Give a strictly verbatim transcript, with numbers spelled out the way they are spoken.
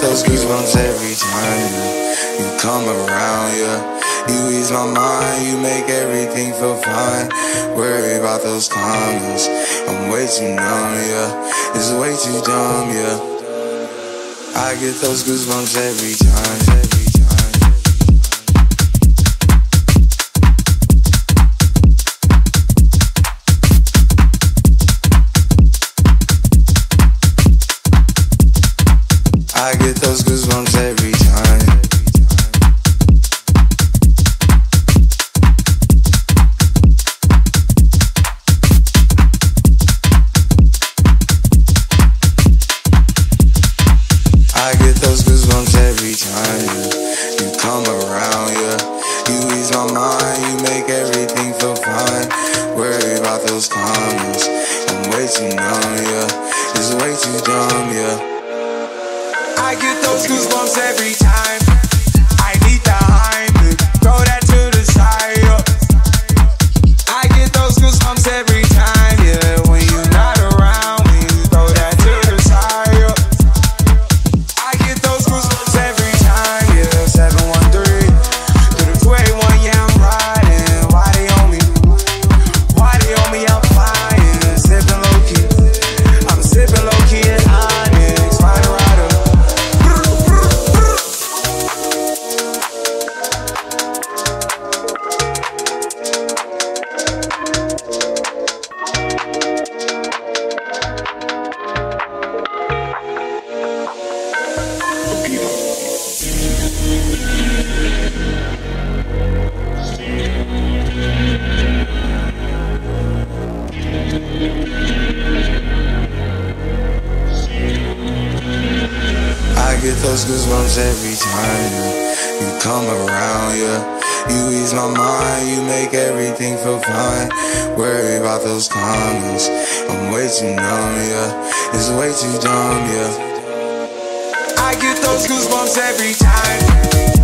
those goosebumps every time yeah. You come around, yeah. You ease my mind, you make everything feel fine. Worry about those comments, I'm way too numb, yeah. It's way too dumb, yeah. I get those goosebumps every time, every time. I get those goosebumps every time. I get those goosebumps every time, yeah. You come around, yeah. You ease my mind, you make everything feel fine. Worry about those comments, I'm way too numb, yeah. It's way too dumb, yeah. I get those goosebumps every time. I need the hype, throw that to the side, yeah. I get those goosebumps every time, yeah. When you're not around, when you throw that to the side, yeah. I get those goosebumps every time, yeah. seven one three to the two eight one, yeah, I'm riding. Why they on me? Why they on me? I'm flying, sipping low key. I'm sipping low key at Onyx, flying rider. I get those goosebumps every time, yeah. You come around, yeah. You ease my mind, you make everything feel fine. Worry about those comments, I'm way too numb, yeah. It's way too dumb, yeah. I get those goosebumps every time.